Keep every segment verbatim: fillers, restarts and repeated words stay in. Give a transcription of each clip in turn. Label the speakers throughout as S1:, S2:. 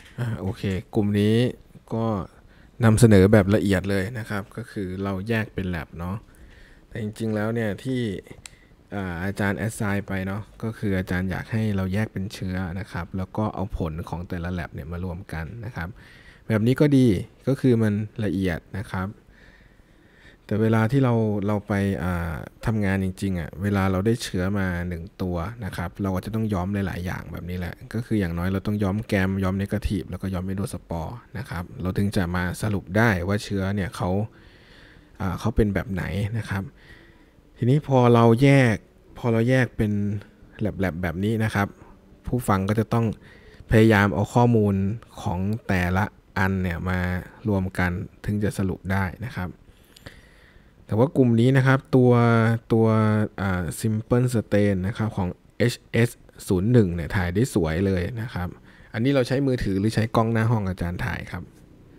S1: อ่าโอเคกลุ่มนี้ก็นำเสนอแบบละเอียดเลยนะครับก็คือเราแยกเป็น lab เนาะแต่จริงๆแล้วเนี่ยที่อ่าอาจารย์แอสไซน์ไปเนาะก็คืออาจารย์อยากให้เราแยกเป็นเชื้อนะครับแล้วก็เอาผลของแต่ละ lab เนี่ยมารวมกันนะครับแบบนี้ก็ดีก็คือมันละเอียดนะครับแต่เวลาที่เราเราไปทำงานจริงๆอ่ะเวลาเราได้เชื้อมาหนึ่งตัวนะครับเราก็จะต้องย้อมหลายๆอย่างแบบนี้แหละก็คืออย่างน้อยเราต้องย้อมแกมย้อมเนกาทีฟแล้วก็ย้อมเมโดสปอร์นะครับเราถึงจะมาสรุปได้ว่าเชื้อเนี่ยเขาเขาเป็นแบบไหนนะครับทีนี้พอเราแยกพอเราแยกเป็นแลบๆแบบนี้นะครับผู้ฟังก็จะต้องพยายามเอาข้อมูลของแต่ละอันเนี่ยมารวมกันถึงจะสรุปได้นะครับ แต่ว่ากลุ่มนี้นะครับตัวตัวอ่า simple stain นะครับของ เอช เอส ศูนย์ หนึ่งเนี่ยถ่ายได้สวยเลยนะครับอันนี้เราใช้มือถือหรือใช้กล้องหน้าห้องอาจารย์ถ่ายครับ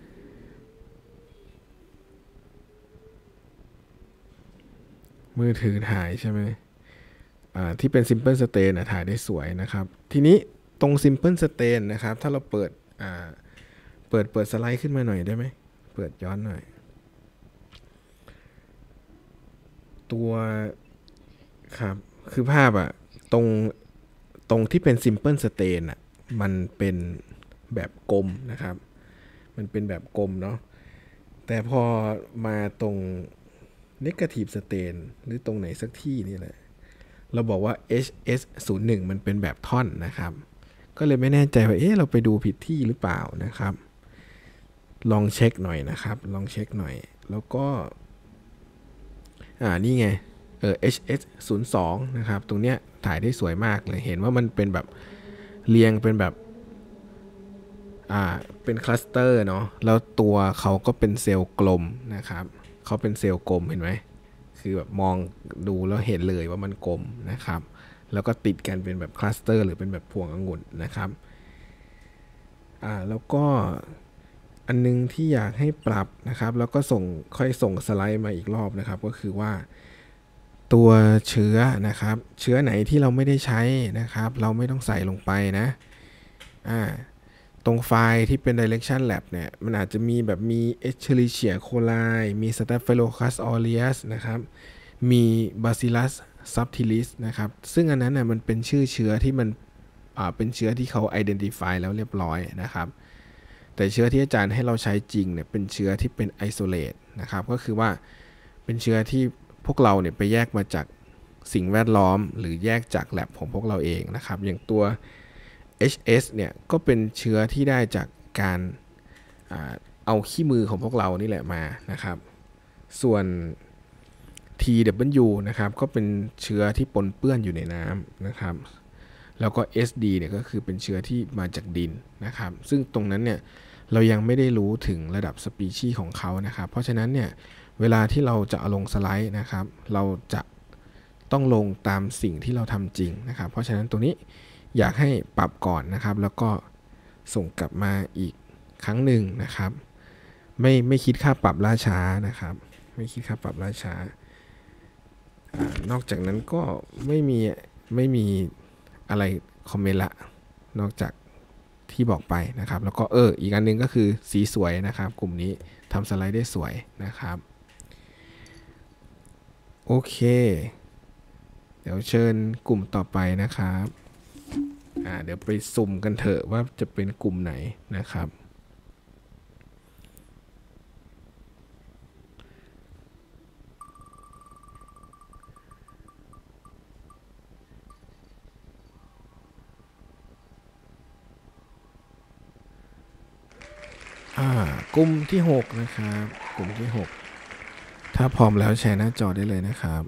S1: มือถือถ่ายใช่ไหมอ่าที่เป็น simple stain นะถ่ายได้สวยนะครับทีนี้ตรง simple stain นะครับถ้าเราเปิดอ่าเปิดเปิดสไลด์ขึ้นมาหน่อยได้ไหมเปิดย้อนหน่อยตัวครับคือภาพอะตรงตรงที่เป็น simple stain อะมันเป็นแบบกลมนะครับ มันเป็นแบบกลมเนาะแต่พอมาตรง negative stain หรือตรงไหนสักที่นี่แหละเราบอกว่า เอช เอส ศูนย์ หนึ่ง มันเป็นแบบท่อนนะครับก็เลยไม่แน่ใจว่าเอ๊ะเราไปดูผิดที่หรือเปล่านะครับลองเช็คหน่อยนะครับลองเช็คหน่อยแล้วก็อ่านี่ไงเออ เอช เอส ศูนย์ สอง นะครับตรงเนี้ยถ่ายได้สวยมากเลยเห็นว่ามันเป็นแบบเรียงเป็นแบบ อ่าเป็นคลัสเตอร์เนาะแล้วตัวเขาก็เป็นเซลล์กลมนะครับเขาเป็นเซลล์กลมเห็นไหมคือแบบมองดูแล้วเห็นเลยว่ามันกลมนะครับแล้วก็ติดกันเป็นแบบคลัสเตอร์หรือเป็นแบบพวงองุ่นนะครับอ่าแล้วก็อันนึงที่อยากให้ปรับนะครับแล้วก็ส่งค่อยส่งสไลด์มาอีกรอบนะครับก็คือว่าตัวเชื้อนะครับเชื้อไหนที่เราไม่ได้ใช้นะครับเราไม่ต้องใส่ลงไปนะอ่า ตรงไฟล์ที่เป็น direction lab เนี่ยมันอาจจะมีแบบมี Escherichia coli มี Staphylococcus aureus นะครับมี Bacillus subtilis นะครับซึ่งอันนั้นน่ะมันเป็นชื่อเชื้อที่มันอ่าเป็นเชื้อที่เขา identify แล้วเรียบร้อยนะครับแต่เชื้อที่อาจารย์ให้เราใช้จริงเนี่ยเป็นเชื้อที่เป็น isolate นะครับก็คือว่าเป็นเชื้อที่พวกเราเนี่ยไปแยกมาจากสิ่งแวดล้อมหรือแยกจาก lab ของพวกเราเองนะครับอย่างตัว เอช เอส เนี่ยก็เป็นเชื้อที่ได้จากการเอาขี้มือของพวกเรานี่แหละมานะครับส่วน ที ดับเบิลยู นะครับก็เป็นเชื้อที่ปนเปื้อนอยู่ในน้ำนะครับแล้วก็ เอส ดี เนี่ยก็คือเป็นเชื้อที่มาจากดินนะครับซึ่งตรงนั้นเนี่ยเรายังไม่ได้รู้ถึงระดับสปีชีส์ของเขานะครับเพราะฉะนั้นเนี่ยเวลาที่เราจะเอาลงสไลด์นะครับเราจะต้องลงตามสิ่งที่เราทำจริงนะครับเพราะฉะนั้นตรงนี้อยากให้ปรับก่อนนะครับแล้วก็ส่งกลับมาอีกครั้งหนึ่งนะครับไม่ไม่คิดค่าปรับล่าช้านะครับไม่คิดค่าปรับล่าช้านอกจากนั้นก็ไม่มีไม่มีอะไรคอมเมนต์ละนอกจากที่บอกไปนะครับแล้วก็เอออีกอันนึงก็คือสีสวยนะครับกลุ่มนี้ทำสไลด์ได้สวยนะครับโอเคเดี๋ยวเชิญกลุ่มต่อไปนะครับอ่าเดี๋ยวไปสุ่มกันเถอะว่าจะเป็นกลุ่มไหนนะครับอ่ากลุ่มที่หกนะครับกลุ่มที่หกถ้าพร้อมแล้วแชร์หน้าจอได้เลยนะครับ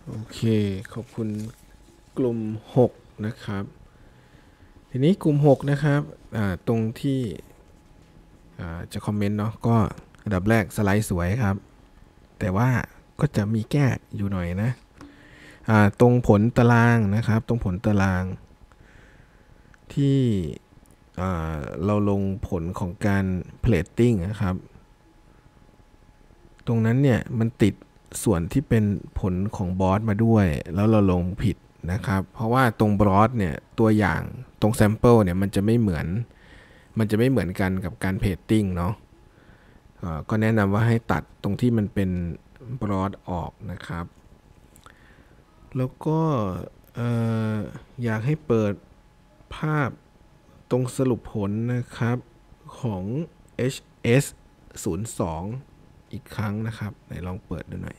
S1: โอเคขอบคุณกลุ่มหกนะครับทีนี้กลุ่มหกนะครับตรงที่จะคอมเมนต์เนาะก็อันดับแรกสไลด์สวยครับแต่ว่าก็จะมีแก้อยู่หน่อยนะตรงผลตารางนะครับตรงผลตารางที่เราลงผลของการเพลตติ้งนะครับตรงนั้นเนี่ยมันติดส่วนที่เป็นผลของบอสมาด้วยแล้วเราลงผิดนะครับเพราะว่าตรงบอสเนี่ยตัวอย่างตรงแซมเปิลเนี่ยมันจะไม่เหมือนมันจะไม่เหมือนกันกับการเพจติ้งเนาะก็แนะนำว่าให้ตัดตรงที่มันเป็นบอสออกนะครับแล้วก็อยากให้เปิดภาพตรงสรุปผลนะครับของ เอช เอส ศูนย์ สองอีกครั้งนะครับไหนลองเปิดดูหน่อย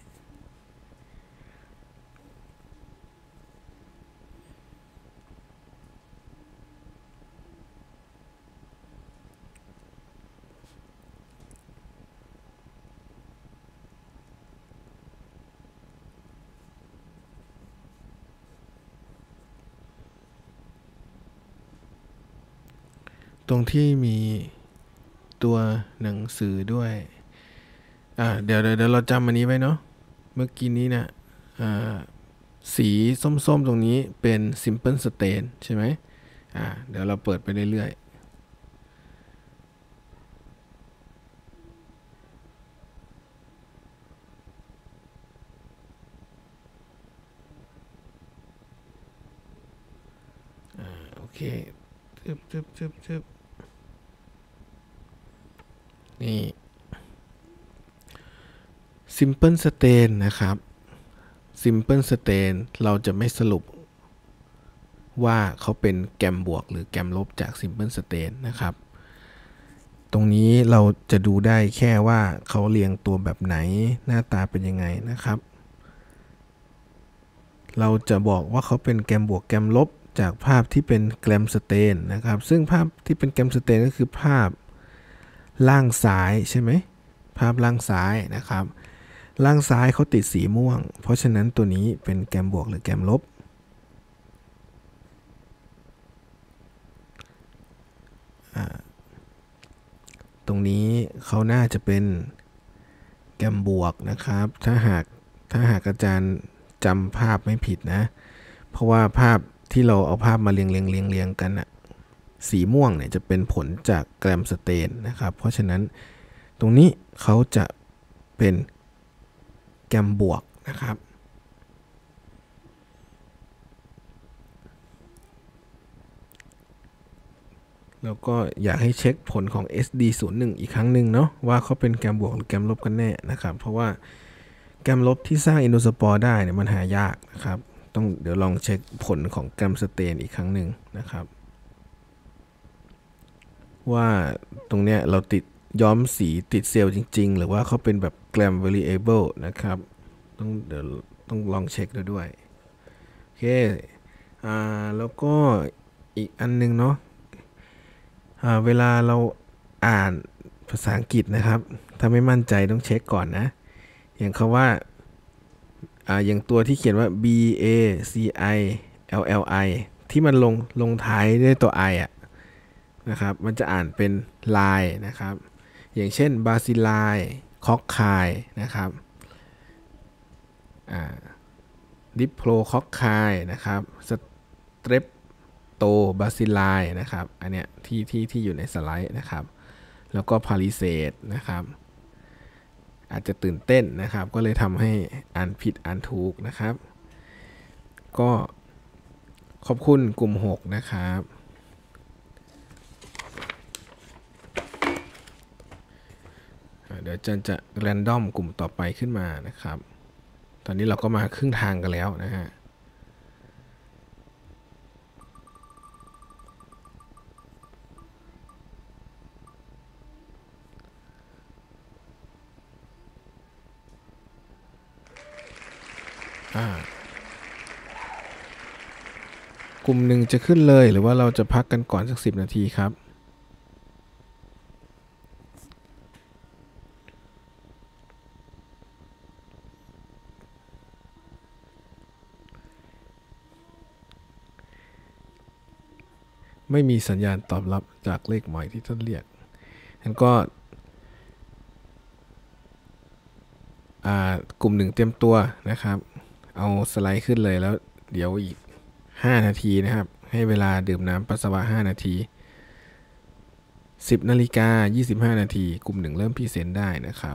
S1: ตรงที่มีตัวหนังสือด้วยอ่าเดี๋ยวเดี๋ยวเราจำอันนี้ไว้เนาะเมื่อกี้นี้นะอ่าสีส้มๆตรงนี้เป็น Simple Stain ใช่ไหมอ่าเดี๋ยวเราเปิดไปเรื่อยๆโอเคจึบจึบจึบจึบนี่ Simple Stain นะครับ Simple Stain เราจะไม่สรุปว่าเขาเป็นแกมบวกหรือแกมลบจาก Simple Stain นะครับตรงนี้เราจะดูได้แค่ว่าเขาเรียงตัวแบบไหนหน้าตาเป็นยังไงนะครับเราจะบอกว่าเขาเป็นแกมบวกแกมลบจากภาพที่เป็นแกมสเตนนะครับซึ่งภาพที่เป็นแกมสเตนก็คือภาพล่างซ้ายใช่ไหมภาพล่างซ้ายนะครับล่างซ้ายเขาติดสีม่วงเพราะฉะนั้นตัวนี้เป็นแกมบวกหรือแกมลบตรงนี้เขาน่าจะเป็นแกมบวกนะครับถ้าหากถ้าหากอาจารย์จำภาพไม่ผิดนะเพราะว่าภาพที่เราเอาภาพมาเรียงเรียงเรียงเรียงกันอะสีม่วงเนี่ยจะเป็นผลจากแกรมสเตนนะครับเพราะฉะนั้นตรงนี้เขาจะเป็นแกมบวกนะครับแล้วก็อยากให้เช็คผลของ เอส ดี ศูนย์ หนึ่ง อีกครั้งหนึ่งเนาะว่าเขาเป็นแกมบวกหรือแกมลบกันแน่นะครับเพราะว่าแกมลบที่สร้างอินโดสปอร์ได้เนี่ยมันหายากนะครับต้องเดี๋ยวลองเช็คผลของแกรมสเตนอีกครั้งหนึ่งนะครับว่าตรงเนี้ยเราติดย้อมสีติดเซลล์จริงๆหรือว่าเขาเป็นแบบแกรม variable นะครับต้องเดี๋ยวต้องลองเช็คดูด้วยโอเคอ่าแล้วก็อีกอันนึงเนาะอ่าเวลาเราอ่านภาษาอังกฤษนะครับถ้าไม่มั่นใจต้องเช็คก่อนนะอย่างคำว่าอ่าอย่างตัวที่เขียนว่า b a c i l l i ที่มันลงลงท้ายด้วยตัว i อ่ะนะครับมันจะอ่านเป็นลายนะครับอย่างเช่นบาซิลายคอกคายนะครับดิโพลคอกคายนะครับสเตรปโตบาซิลายนะครับอันเนี้ยที่ที่ที่อยู่ในสไลด์นะครับแล้วก็พาริเซตนะครับอาจจะตื่นเต้นนะครับก็เลยทำให้อ่านผิดอ่านถูกนะครับก็ขอบคุณกลุ่มหกนะครับเดี๋ยวจะจะแรนดอมกลุ่มต่อไปขึ้นมานะครับตอนนี้เราก็มาครึ่งทางกันแล้วนะฮะกลุ่มหนึ่งจะขึ้นเลยหรือว่าเราจะพักกันก่อนสักสิบนาทีครับไม่มีสัญญาณตอบรับจากเลขหมายที่ท่านเรียกงั้นก็ อ่ากลุ่มหนึ่งเตรียมตัวนะครับเอาสไลด์ขึ้นเลยแล้วเดี๋ยวอีกห้านาทีนะครับให้เวลาดื่มน้ำปัสสาวะห้านาทีสิบนาฬิกายี่สิบห้านาทีกลุ่มหนึ่งเริ่มพรีเซนต์ได้นะครับ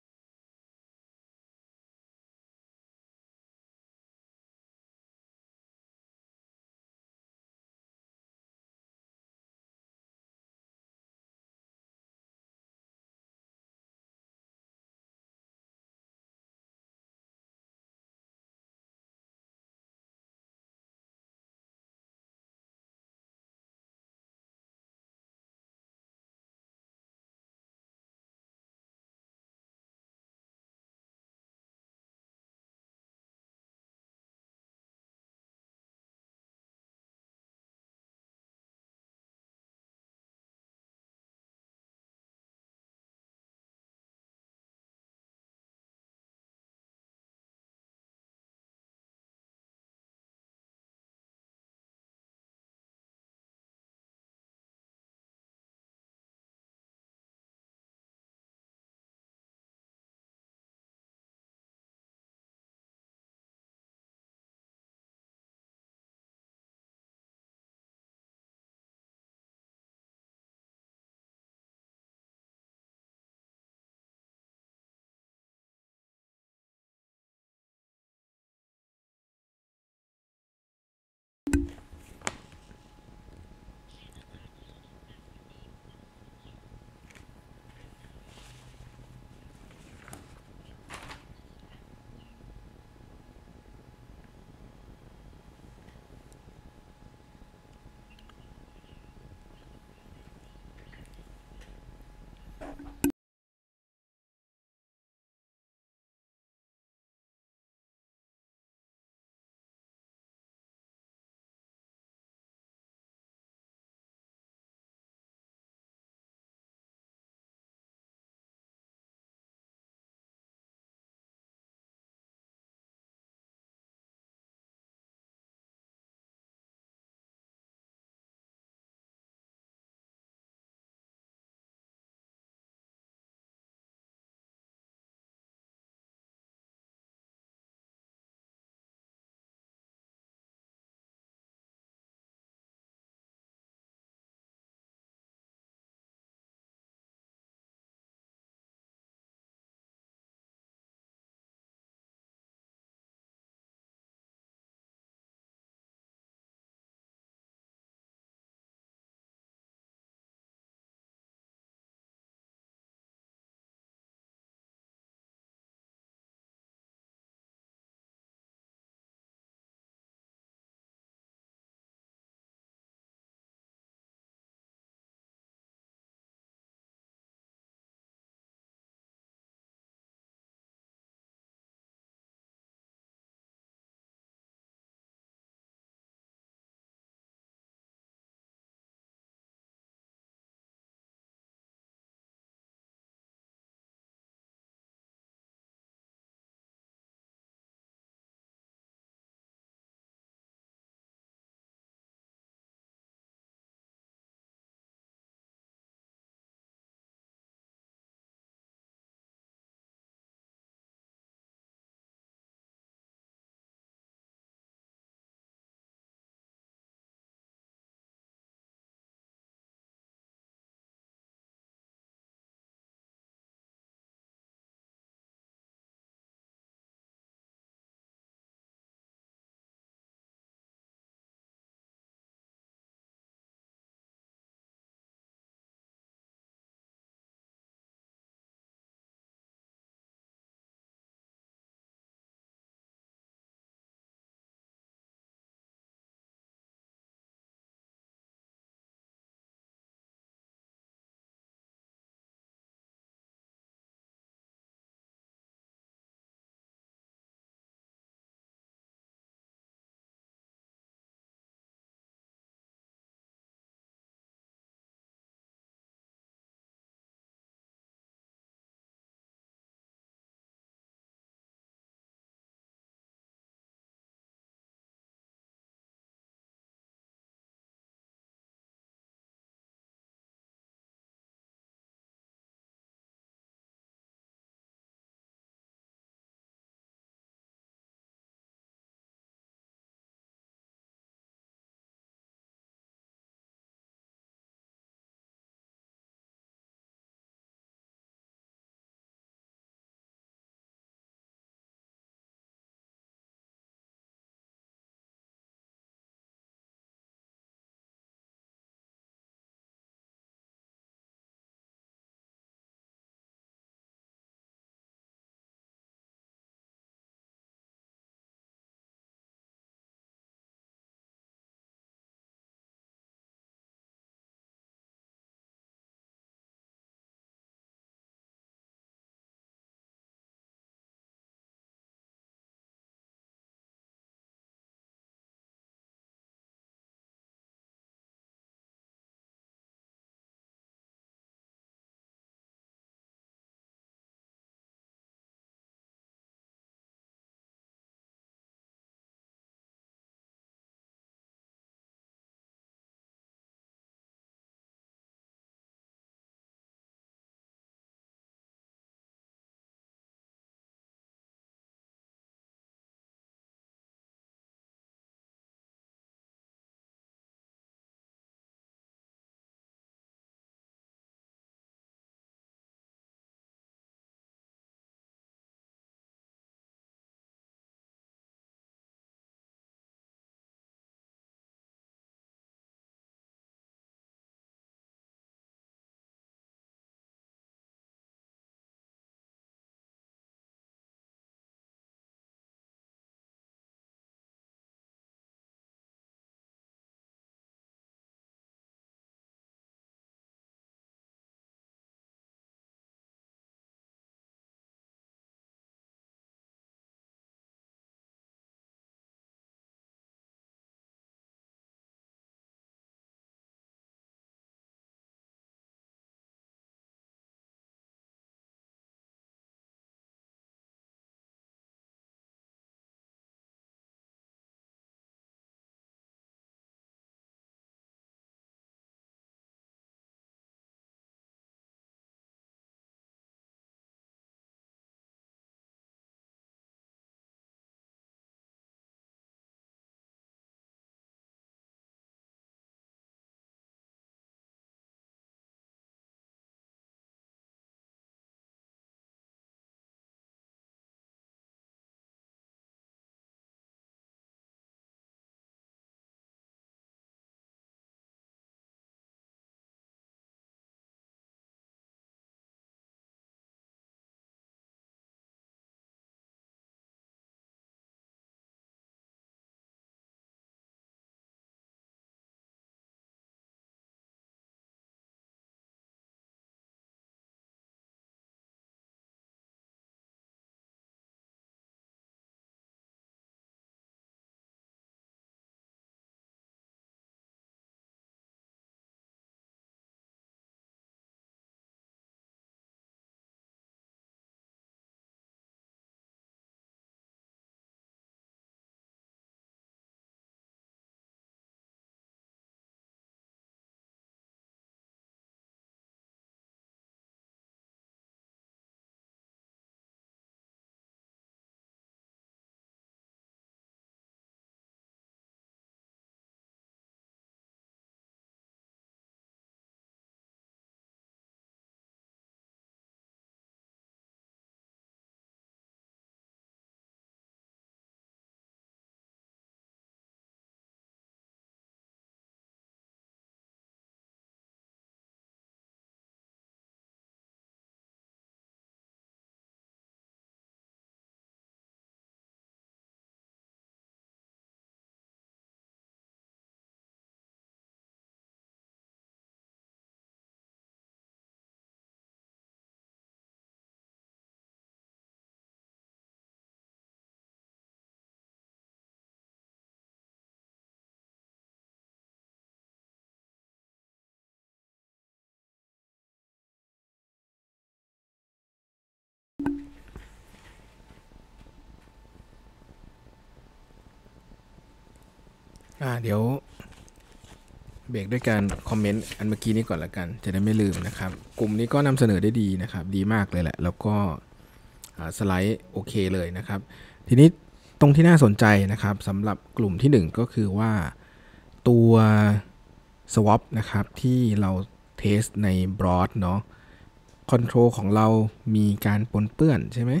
S1: อ่าเดี๋ยวเบรกด้วยการคอมเมนต์อันเมื่อกี้นี้ก่อนละกันจะได้ไม่ลืมนะครับกลุ่มนี้ก็นำเสนอได้ดีนะครับดีมากเลยแหละแล้วก็สไลด์โอเคเลยนะครับทีนี้ตรงที่น่าสนใจนะครับสำหรับกลุ่มที่หนึ่งก็คือว่าตัว swap นะครับที่เราเทสใน broad เนาะคอนโทรลของเรามีการปนเปื้อนใช่ไหม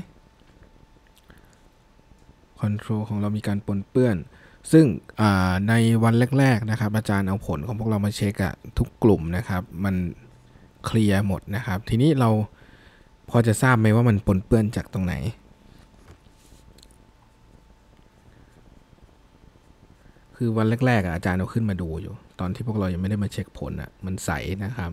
S1: คอนโทรลของเรามีการปนเปื้อนซึ่งในวันแรกๆนะครับอาจารย์เอาผลของพวกเรามาเช็คอะทุกกลุ่มนะครับมันเคลียร์หมดนะครับทีนี้เราพอจะทราบไหมว่ามันปนเปื้อนจากตรงไหนคือวันแรกๆอาจารย์เอาขึ้นมาดูอยู่ตอนที่พวกเรายังไม่ได้มาเช็คผลอะมันใสนะครับ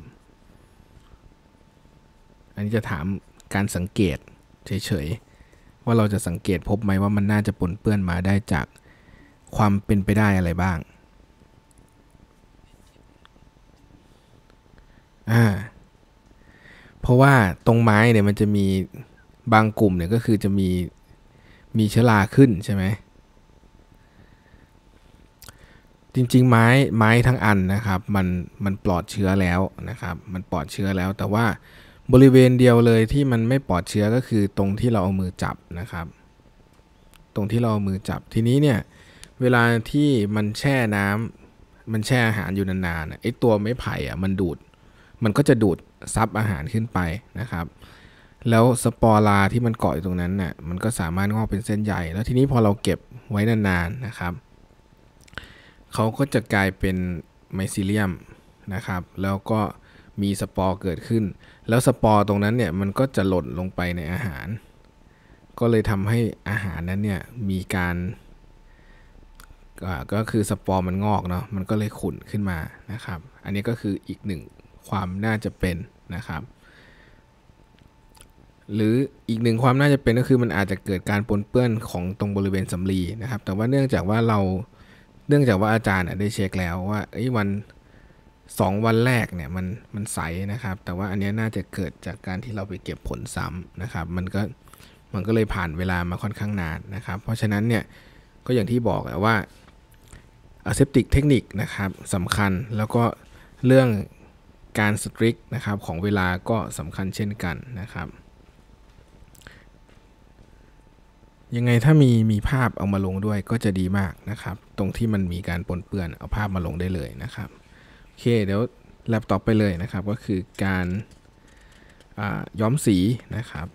S1: อันนี้จะถามการสังเกตเฉยๆว่าเราจะสังเกตพบไหมว่ามันน่าจะปนเปื้อนมาได้จากความเป็นไปได้อะไรบ้างอ่าเพราะว่าตรงไม้เนี่ยมันจะมีบางกลุ่มเนี่ยก็คือจะมีมีเชื้อราขึ้นใช่ไหมจริงๆไม้ไม้ทั้งอันนะครับมันมันปลอดเชื้อแล้วนะครับมันปลอดเชื้อแล้วแต่ว่าบริเวณเดียวเลยที่มันไม่ปลอดเชื้อก็คือตรงที่เราเอามือจับนะครับตรงที่เราเอามือจับทีนี้เนี่ยเวลาที่มันแช่น้ำมันแช่อาหารอยู่นานๆไอ้ตัวไม้ไผ่อะมันดูดมันก็จะดูดซับอาหารขึ้นไปนะครับแล้วสปอราที่มันเกาะอยู่ตรงนั้นน่ะมันก็สามารถงอกเป็นเส้นใหญ่แล้วทีนี้พอเราเก็บไว้นานๆนะครับเขาก็จะกลายเป็นไมซิเลียมนะครับแล้วก็มีสปอร์เกิดขึ้นแล้วสปอร์ตรงนั้นเนี่ยมันก็จะหล่นลงไปในอาหารก็เลยทำให้อาหารนั้นเนี่ยมีการก็คือสปอร์มันงอกเนาะมันก็เลยขุ่นขึ้นมานะครับอันนี้ก็คืออีกหนึ่งความน่าจะเป็นนะครับหรืออีกหนึ่งความน่าจะเป็นก็คือมันอาจจะเกิดการปนเปื้อนของตรงบริเวณสำลีนะครับแต่ว่าเนื่องจากว่าเราเนื่องจากว่าอาจารย์ได้เช็คแล้วว่าวันสองวันแรกเนี่ยมันมันใสนะครับแต่ว่าอันนี้น่าจะเกิดจากการที่เราไปเก็บผลซ้ำนะครับมันก็มันก็เลยผ่านเวลามาค่อนข้างนานนะครับเพราะฉะนั้นเนี่ยก็อย่างที่บอกว่า aseptic เทคนิคนะครับสำคัญแล้วก็เรื่องการสตริกนะครับของเวลาก็สำคัญเช่นกันนะครับยังไงถ้ามีมีภาพเอามาลงด้วยก็จะดีมากนะครับตรงที่มันมีการปนเปื้อนเอาภาพมาลงได้เลยนะครับโอเคเดี๋ยวแล็ปต่อไปเลยนะครับก็คือการย้อมสีนะครับ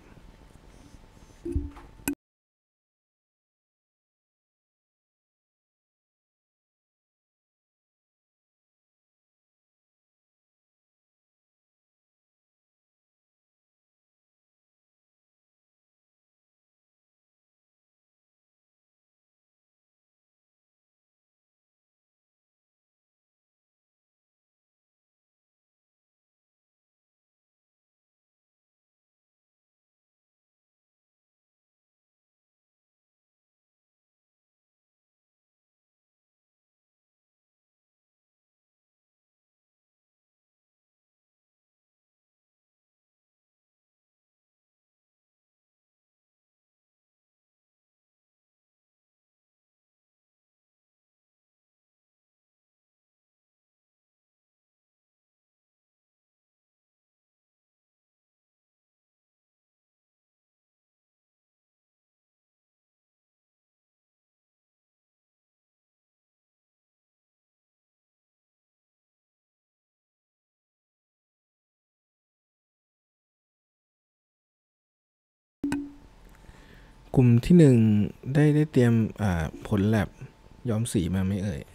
S1: กลุ่มที่หนึ่งได้ได้เตรียมผลแลบย้อมสีมาไหมเอ่ย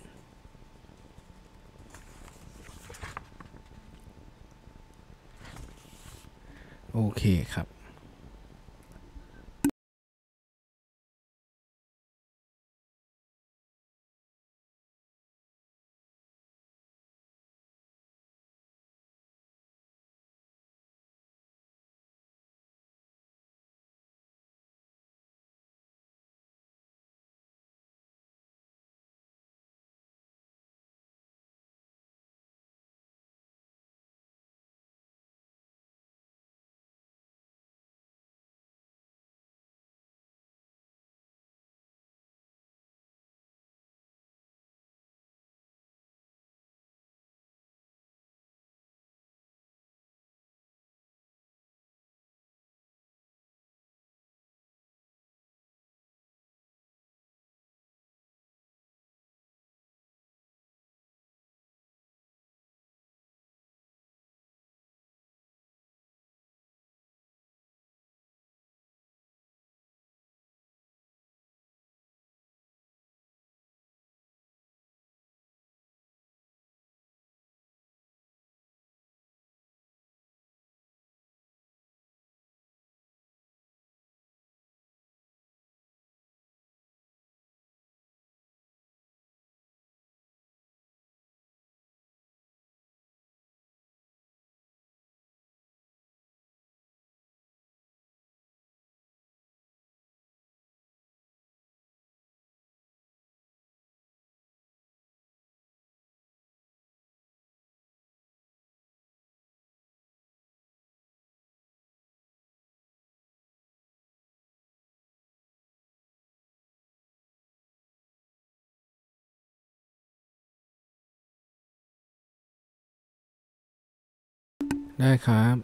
S1: โอเคครับได้ครับ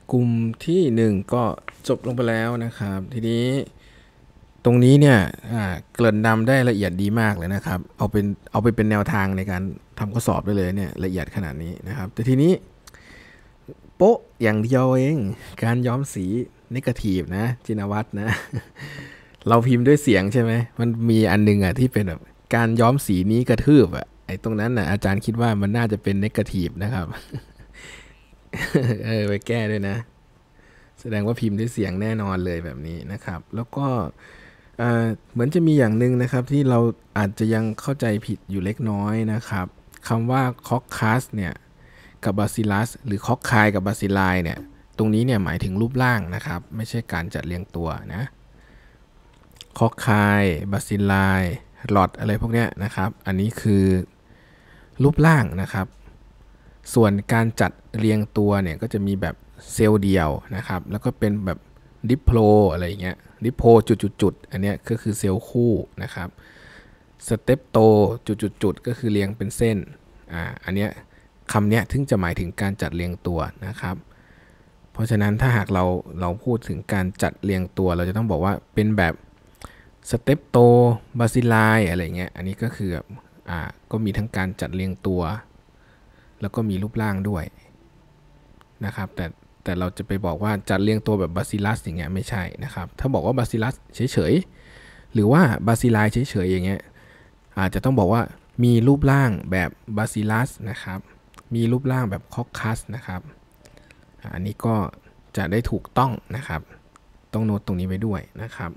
S1: กลุ่มที่หนึ่งก็จบลงไปแล้วนะครับทีนี้ตรงนี้เนี่ยเกริ่นนำได้ละเอียดดีมากเลยนะครับเอาเป็นเอาไปเป็นแนวทางในการทำข้อสอบได้เลยเนี่ยละเอียดขนาดนี้นะครับแต่ทีนี้โป๊ะอย่างเดียวเองการย้อมสีเนกาทีฟนะจินวัตรนะเราพิมพ์ด้วยเสียงใช่ไหมมันมีอันนึงอ่ะที่เป็นแบบการย้อมสีนี้กระทืบอ่ะไอ้ตรงนั้นน่ะอาจารย์คิดว่ามันน่าจะเป็นเนกาทีฟนะครับเออไปแก้ด้วยนะแสดงว่าพิมพ์ด้วยเสียงแน่นอนเลยแบบนี้นะครับแล้วก็เหมือนจะมีอย่างหนึ่งนะครับที่เราอาจจะยังเข้าใจผิดอยู่เล็กน้อยนะครับคำว่าคอกคัสเนี่ยกับบาซิลัสหรือคอกคายกับบาซิลัยเนี่ยตรงนี้เนี่ยหมายถึงรูปร่างนะครับไม่ใช่การจัดเรียงตัวนะคอกคายบาซิลัยหลอดอะไรพวกเนี้ยนะครับอันนี้คือรูปร่างนะครับส่วนการจัดเรียงตัวเนี่ยก็จะมีแบบเซลล์เดียวนะครับแล้วก็เป็นแบบดิโพลอะไรเงี้ยดิโพจุดๆๆอันเนี้ยก็คือเซลล์คู่นะครับสเตปโตจุดๆๆก็คือเรียงเป็นเส้นอ่าอันเนี้ยคำเนี้ยถึงจะหมายถึงการจัดเรียงตัวนะครับเพราะฉะนั้นถ้าหากเราเราพูดถึงการจัดเรียงตัวเราจะต้องบอกว่าเป็นแบบสเตปโตบาซิลัยอะไรเงี้ยอันนี้ก็คืออ่าก็มีทั้งการจัดเรียงตัวแล้วก็มีรูปร่างด้วยนะครับแต่แต่เราจะไปบอกว่าจัดเรียงตัวแบบบาซิลัสอย่างเงี้ยไม่ใช่นะครับถ้าบอกว่าบาซิลัสเฉยๆหรือว่าบาซิลัยเฉยๆอย่างเงี้ยอาจจะต้องบอกว่ามีรูปร่างแบบบาซิลัสนะครับมีรูปร่างแบบคอกคัสนะครับอันนี้ก็จะได้ถูกต้องนะครับต้องโน้ตตรงนี้ไว้ด้วยนะครับ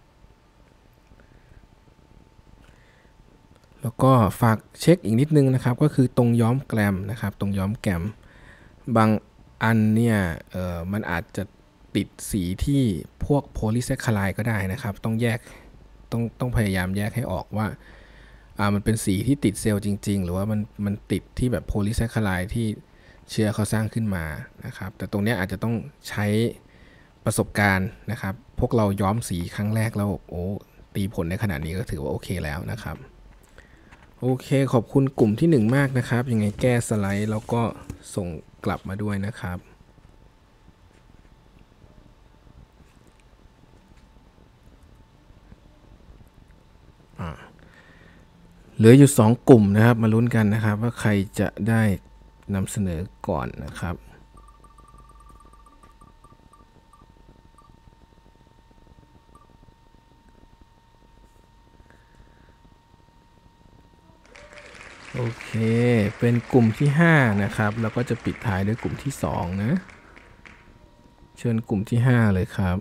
S1: แล้วก็ฝากเช็คอีกนิดนึงนะครับก็คือตรงย้อมแกรมนะครับตรงย้อมแกรมบางอันเนี่ยเอ่อมันอาจจะติดสีที่พวกโพลีแซคคาไรด์ก็ได้นะครับต้องแยกต้องต้องพยายามแยกให้ออกว่าอ่ามันเป็นสีที่ติดเซลล์จริงๆหรือว่ามันมันติดที่แบบโพลีแซคคาไรด์ที่เชื้อเขาสร้างขึ้นมานะครับแต่ตรงนี้อาจจะต้องใช้ประสบการณ์นะครับพวกเราย้อมสีครั้งแรกแล้วโอ้ตีผลในขนาดนี้ก็ถือว่าโอเคแล้วนะครับโอเคขอบคุณกลุ่มที่หนึ่งมากนะครับยังไงแก้สไลด์แล้วก็ส่งกลับมาด้วยนะครับเหลืออยู่สองกลุ่มนะครับมาลุ้นกันนะครับว่าใครจะได้นำเสนอก่อนนะครับโอเคเป็นกลุ่มที่ห้านะครับแล้วก็จะปิดท้ายด้วยกลุ่มที่สองนะเชิญกลุ่มที่ห้าเลยครับ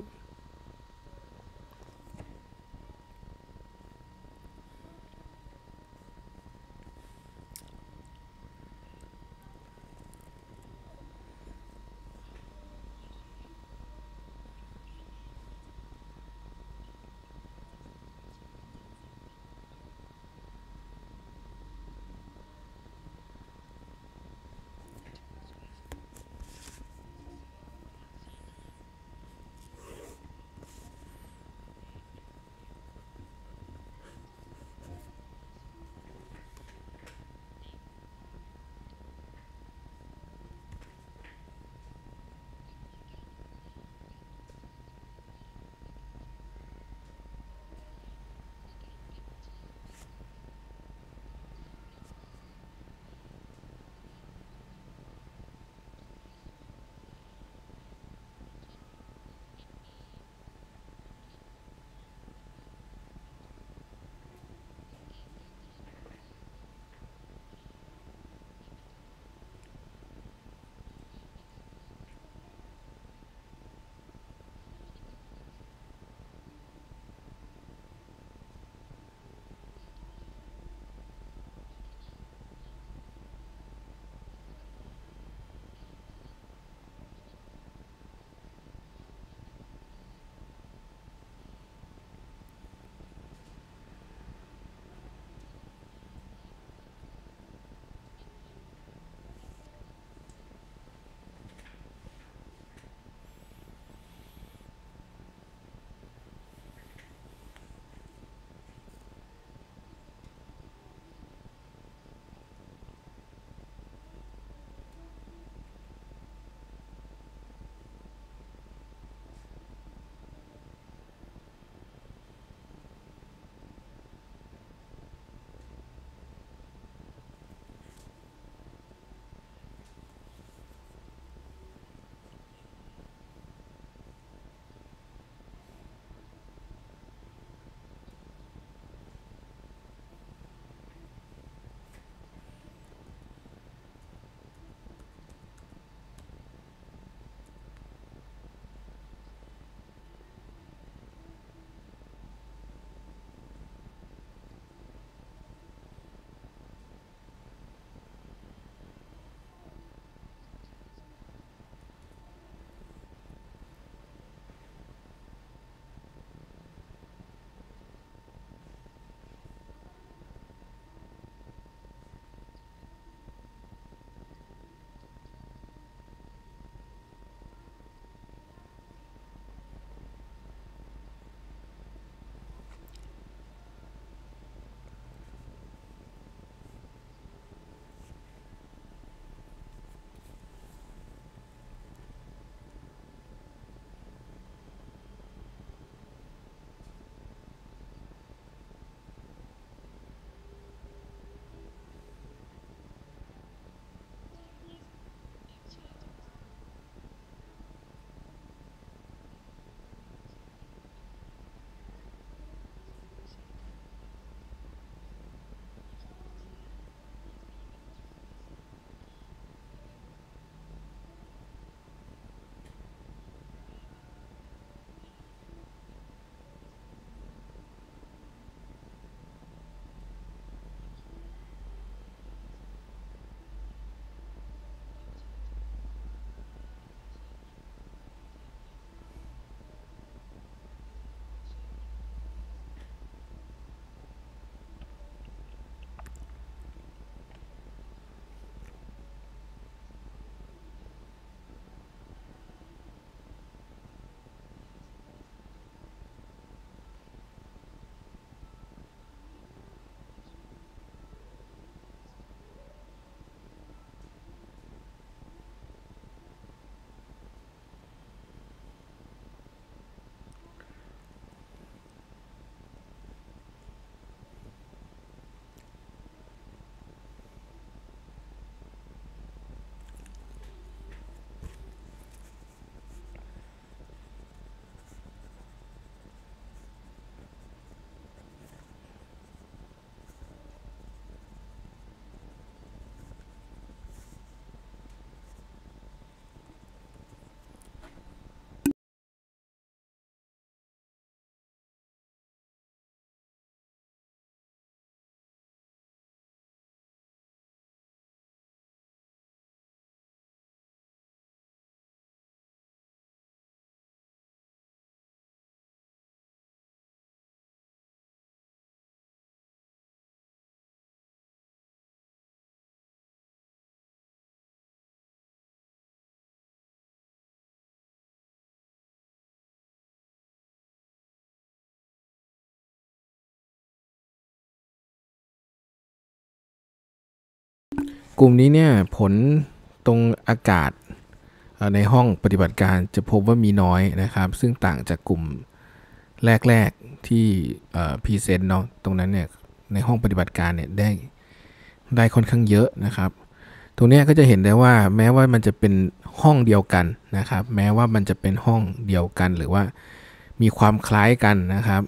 S1: กลุ่มนี้เนี่ยผลตรงอากาศในห้องปฏิบัติการจะพบว่ามีน้อยนะครับซึ่งต่างจากกลุ่มแรกๆที่พรีเซนต์เนาะตรงนั้นเนี่ยในห้องปฏิบัติการเนี่ยได้ได้ค่อนข้างเยอะนะครับตรงนี้ก็จะเห็นได้ว่าแม้ว่ามันจะเป็นห้องเดียวกันนะครับแม้ว่ามันจะเป็นห้องเดียวกันหรือว่ามีความคล้ายกันนะครับ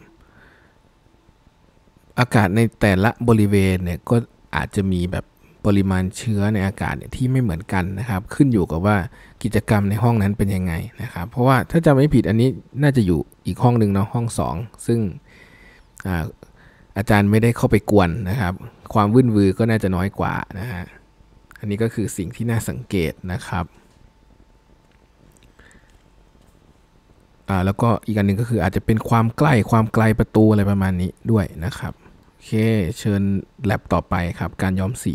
S1: อากาศในแต่ละบริเวณเนี่ยก็อาจจะมีแบบปริมาณเชื้อในอากาศเนี่ยที่ไม่เหมือนกันนะครับขึ้นอยู่กับว่ากิจกรรมในห้องนั้นเป็นยังไงนะครับเพราะว่าถ้าจำไม่ผิดอันนี้น่าจะอยู่อีกห้องนึงเนาะห้องสองซึ่ง อาอาจารย์ไม่ได้เข้าไปกวนนะครับความวุ่นวือก็น่าจะน้อยกว่านะฮะอันนี้ก็คือสิ่งที่น่าสังเกตนะครับอ่าแล้วก็อีกอันหนึ่งก็คืออาจจะเป็นความใกล้ความไกลประตูอะไรประมาณนี้ด้วยนะครับโอเคเชิญแลบต่อไปครับการย้อมสี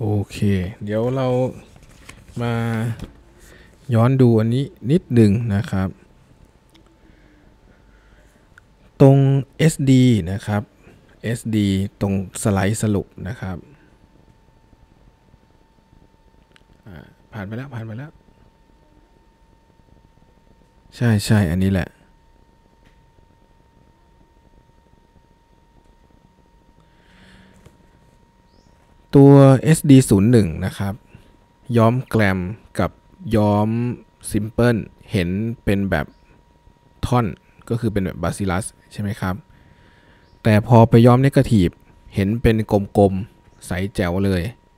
S1: โอเคเดี๋ยวเรามาย้อนดูอันนี้นิดหนึ่งนะครับตรง เอส ดี นะครับ เอส ดี ตรงสไลด์สรุปนะครับผ่านไปแล้วผ่านไปแล้วใช่ใช่อันนี้แหละตัว เอส ดี ศูนย์ หนึ่ง นะครับย้อมแกลมกับย้อมซิมเพิลเห็นเป็นแบบท่อนก็คือเป็นแบบบาซิลัสใช่ไหมครับแต่พอไปย้อมเนกาทีฟเห็นเป็นกลมๆใสแจ๋วเลย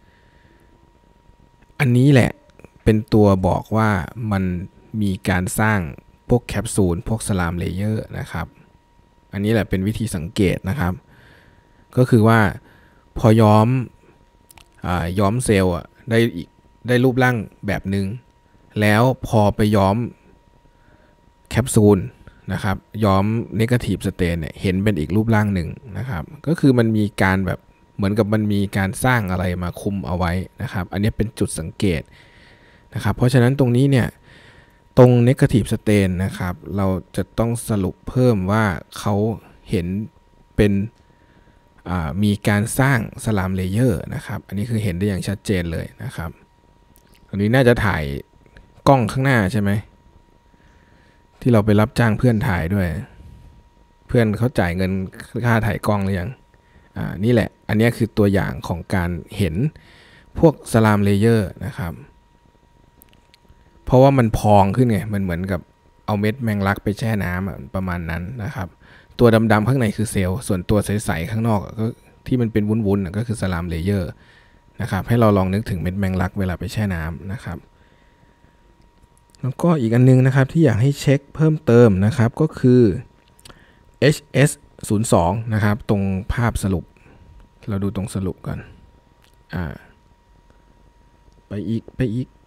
S1: อันนี้แหละเป็นตัวบอกว่ามันมีการสร้างพวกแคปซูลพวกสลามเลเยอร์นะครับอันนี้แหละเป็นวิธีสังเกตนะครับก็คือว่าพอย้อมย้อมเซลล์ได้ได้รูปร่างแบบหนึ่งแล้วพอไปย้อมแคปซูลนะครับย้อมเนกาทีฟสเตนเนี่ยเห็นเป็นอีกรูปร่างหนึ่งนะครับก็คือมันมีการแบบเหมือนกับมันมีการสร้างอะไรมาคุมเอาไว้นะครับอันนี้เป็นจุดสังเกตนะครับเพราะฉะนั้นตรงนี้เนี่ยตรง Negative Stain นะครับเราจะต้องสรุปเพิ่มว่าเขาเห็นเป็นมีการสร้างสลามเลเยอร์นะครับอันนี้คือเห็นได้อย่างชัดเจนเลยนะครับอันนี้น่าจะถ่ายกล้องข้างหน้าใช่ไหมที่เราไปรับจ้างเพื่อนถ่ายด้วยเพื่อนเขาจ่ายเงินค่าถ่ายกล้องหรือยังอ่านี่แหละอันนี้คือตัวอย่างของการเห็นพวกสลามเลเยอร์นะครับเพราะว่ามันพองขึ้นไงมันเหมือนกับเอาเม็ดแมงลักไปแช่น้ำประมาณนั้นนะครับตัวดำๆข้างในคือเซลล์ส่วนตัวใสๆข้างนอกก็ที่มันเป็นวุ้นๆก็คือสลามเลเยอร์นะครับให้เราลองนึกถึงเม็ดแมงลักเวลาไปแช่น้ำนะครับแล้วก็อีกอันนึงนะครับที่อยากให้เช็คเพิ่มเติมนะครับก็คือ เอช เอส ศูนย์ สอง นะครับตรงภาพสรุปเราดูตรงสรุปก่อนอ่าไปอีกไปอีก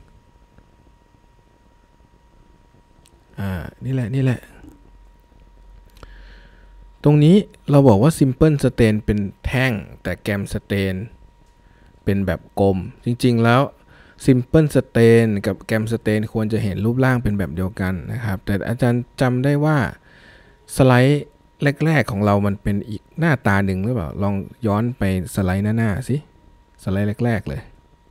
S1: อ่านี่แหละนี่แหละตรงนี้เราบอกว่า Simple Stain เป็นแท่งแต่แกมสเตนเป็นแบบกลมจริงๆแล้ว Simple Stain กับแกมสเตนควรจะเห็นรูปร่างเป็นแบบเดียวกันนะครับแต่อาจารย์จำได้ว่าสไลด์แรกๆของเรามันเป็นอีกหน้าตาหนึ่งหรือเปล่าลองย้อนไปสไลด์หน้าๆสิสไลด์แรกๆเลย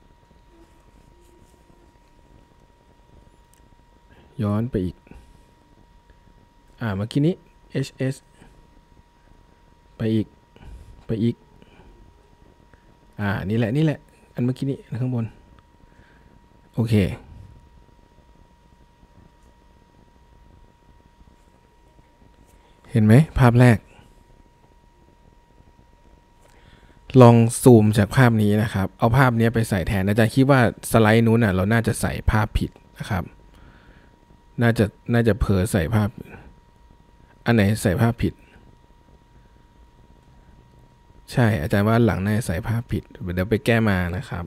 S1: ย้อนไปอีกอ่าเมื่อกี้นี้ เอช เอส ไปอีกไปอีกอ่านี่แหละนี่แหละอันเมื่อกี้นี้ข้างบนโอเคเห็นไหมภาพแรกลองซูมจากภาพนี้นะครับเอาภาพนี้ไปใส่แทนอาจารย์คิดว่าสไลด์นู้นน่ะเราน่าจะใส่ภาพผิดนะครับน่าจะน่าจะเผลอใส่ภาพอันไหนใส่ภาพผิดใช่อาจารย์ว่าหลังน่าจะใส่ภาพผิดเดี๋ยวไปแก้มานะครับ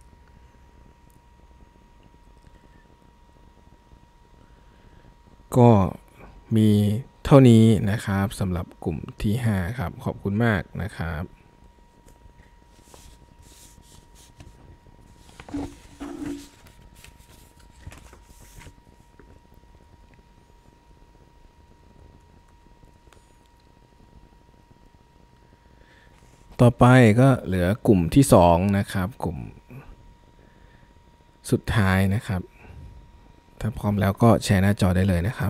S1: ก็มีเท่านี้นะครับสำหรับกลุ่มที่ห้าครับขอบคุณมากนะครับต่อไปก็เหลือกลุ่มที่สองนะครับกลุ่มสุดท้ายนะครับถ้าพร้อมแล้วก็แชร์หน้าจอได้เลยนะครับ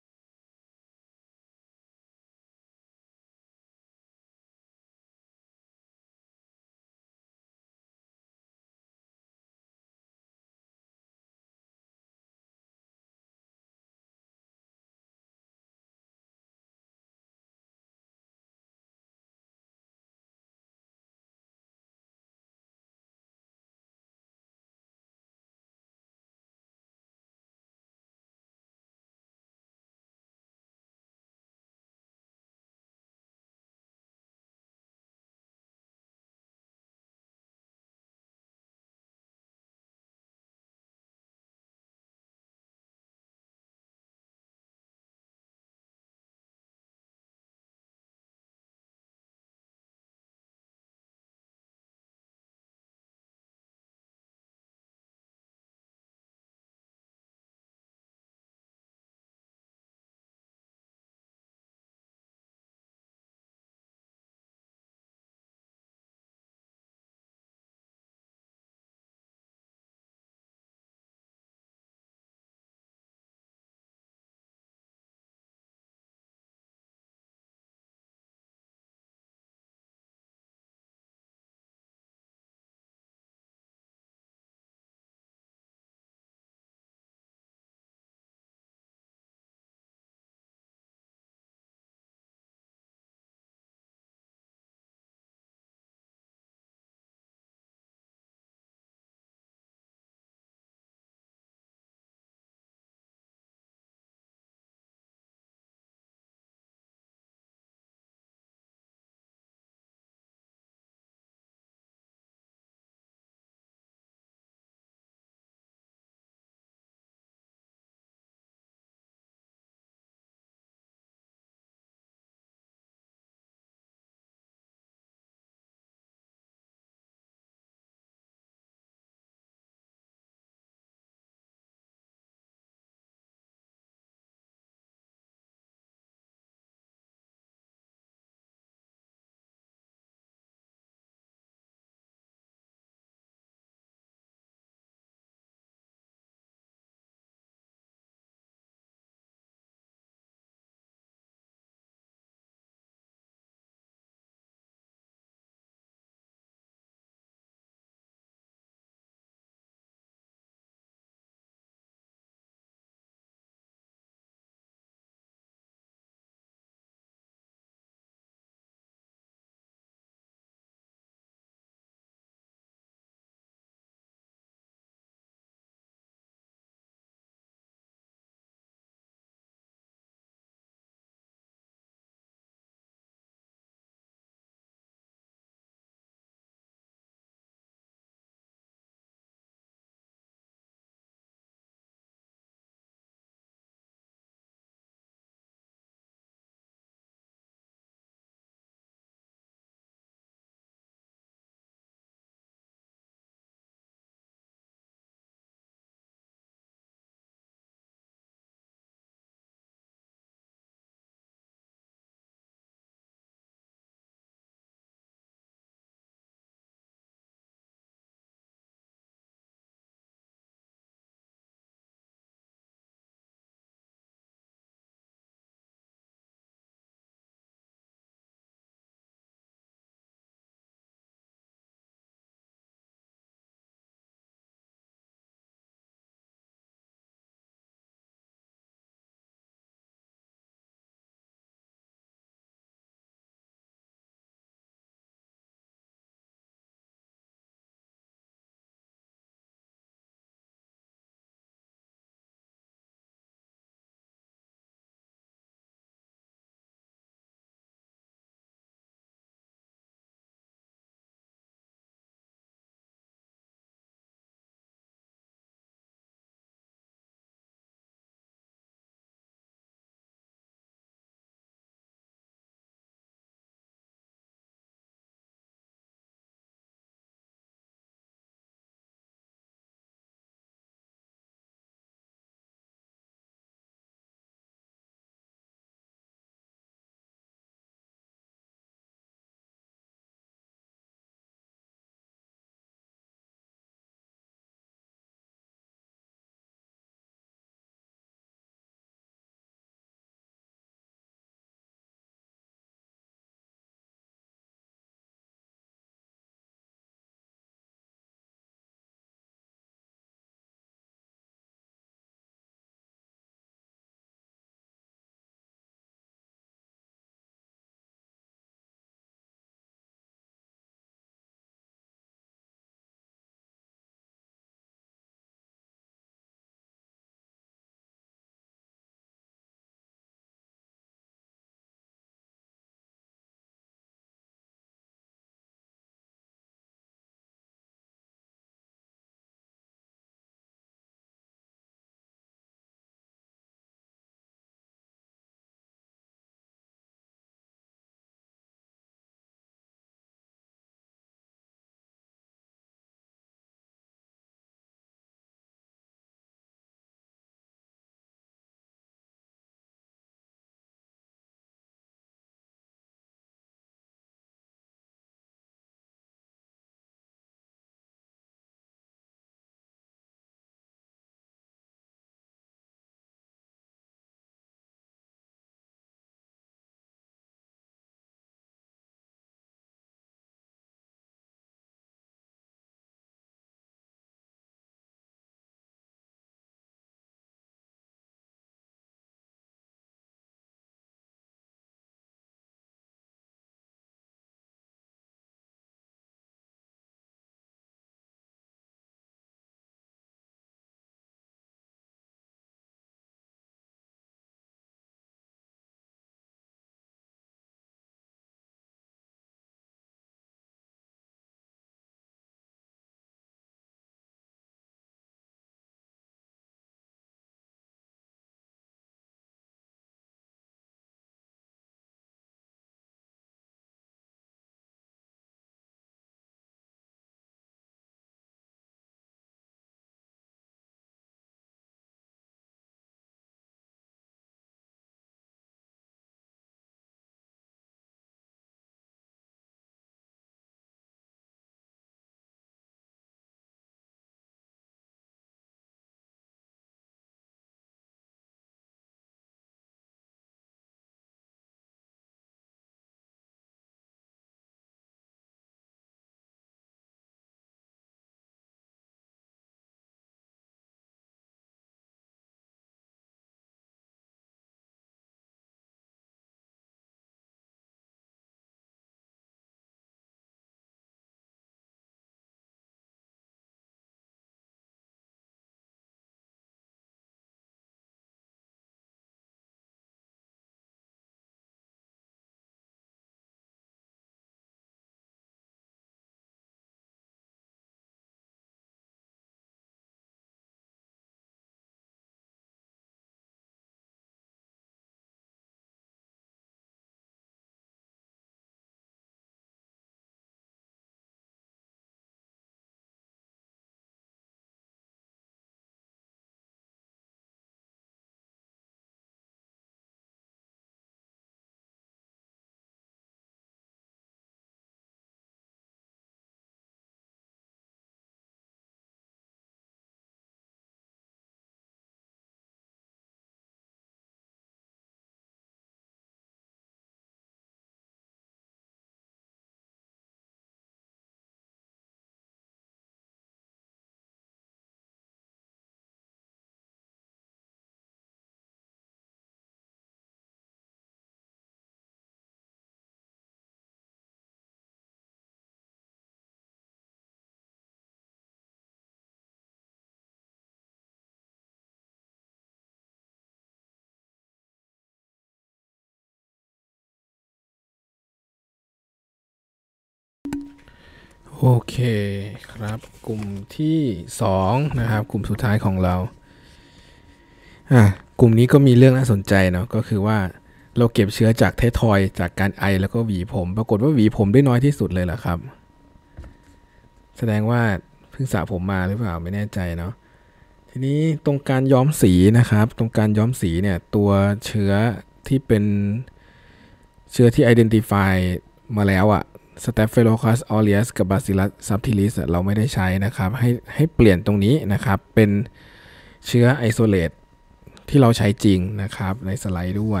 S1: โอเคครับกลุ่มที่สองนะครับกลุ่มสุดท้ายของเราอ่ะกลุ่มนี้ก็มีเรื่องน่าสนใจเนาะก็คือว่าเราเก็บเชื้อจากไททอยด์จากการไอแล้วก็หวีผมปรากฏว่าหวีผมได้น้อยที่สุดเลยล่ะครับแสดงว่าเพิ่งสระผมมาหรือเปล่าไม่แน่ใจเนาะทีนี้ตรงการย้อมสีนะครับตรงการย้อมสีเนี่ยตัวเชื้อที่เป็นเชื้อที่ identify มาแล้วอะ Staphylococcus aureus กับ Bacillus subtilis อะเราไม่ได้ใช้นะครับให้ให้เปลี่ยนตรงนี้นะครับเป็นเชื้อ isolate ที่เราใช้จริงนะครับในสไลด์ด้วย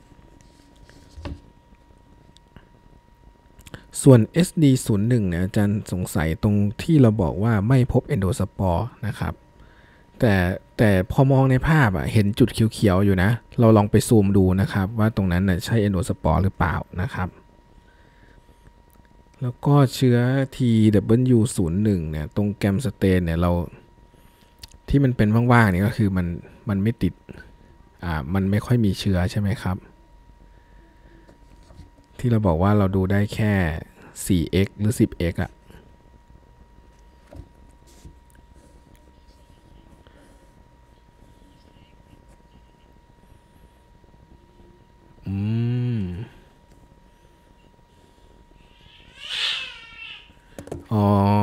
S1: ส่วน เอส ดี ศูนย์ หนึ่ง เนี่ยอาจารย์สงสัยตรงที่เราบอกว่าไม่พบเอนโดสปอร์นะครับแต่แต่พอมองในภาพอะเห็นจุดเขียวๆอยู่นะเราลองไปซูมดูนะครับว่าตรงนั้นน่ะใช่เอนโดสปอร์หรือเปล่านะครับแล้วก็เชื้อ ที ดับเบิลยู ศูนย์ หนึ่ง เนี่ยตรงแกมสเตนเนี่ยเราที่มันเป็นว่างๆนี่ก็คือมันมันไม่ติดอ่ามันไม่ค่อยมีเชื้อใช่ไหมครับที่เราบอกว่าเราดูได้แค่ โฟร์ เอ็กซ์ หรือ สิบ เอ็กซ์ อ่ะอืมอ๋อ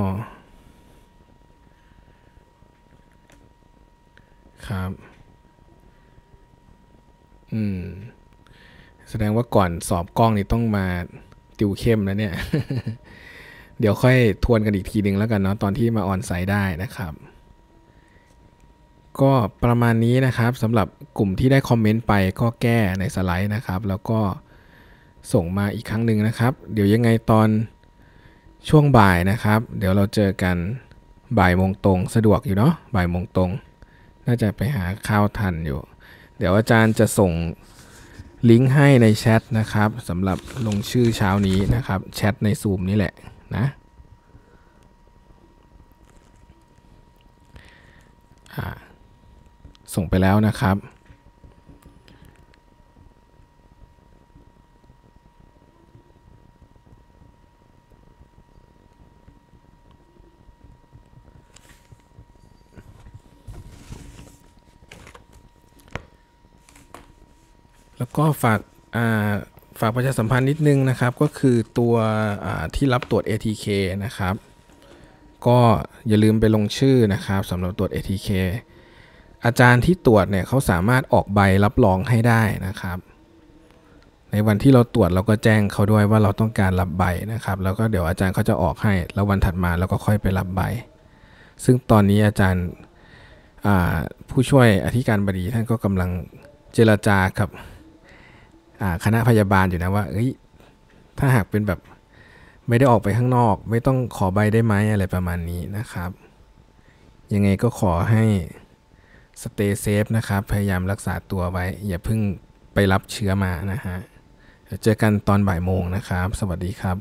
S1: ครับอืมแสดงว่าก่อนสอบกล้องนี่ต้องมาติวเข้มแล้วเนี่ยเดี๋ยวค่อยทวนกันอีกทีนึงแล้วกันเนาะตอนที่มาออนไซต์ได้นะครับก็ประมาณนี้นะครับสำหรับกลุ่มที่ได้คอมเมนต์ไปก็แก้ในสไลด์นะครับแล้วก็ส่งมาอีกครั้งหนึ่งนะครับเดี๋ยวยังไงตอนช่วงบ่ายนะครับเดี๋ยวเราเจอกันบ่ายโมงตรงสะดวกอยู่เนาะบ่ายโมงตรงน่าจะไปหาข้าวทันอยู่เดี๋ยวอาจารย์จะส่งลิงก์ให้ในแชทนะครับสำหรับลงชื่อเช้านี้นะครับแชทในซูมนี่แหละนะส่งไปแล้วนะครับแล้วก็ฝากอ่าฝากประชาสัมพันธ์นิดนึงนะครับก็คือตัวที่รับตรวจ เอ ที เค นะครับก็อย่าลืมไปลงชื่อนะครับสำหรับตรวจ เอ ที เค อาจารย์ที่ตรวจเนี่ยเขาสามารถออกใบรับรองให้ได้นะครับในวันที่เราตรวจเราก็แจ้งเขาด้วยว่าเราต้องการรับใบนะครับแล้วก็เดี๋ยวอาจารย์เขาจะออกให้แล้ววันถัดมาเราก็ค่อยไปรับใบซึ่งตอนนี้อาจารย์ผู้ช่วยอธิการบดีท่านก็กำลังเจรจากับคณะพยาบาลอยู่นะว่าถ้าหากเป็นแบบไม่ได้ออกไปข้างนอกไม่ต้องขอใบได้ไหมอะไรประมาณนี้นะครับยังไงก็ขอให้ stay safe นะครับพยายามรักษาตัวไว้อย่าเพิ่งไปรับเชื้อมานะฮะเจอกันตอนบ่ายโมงนะครับสวัสดีครับ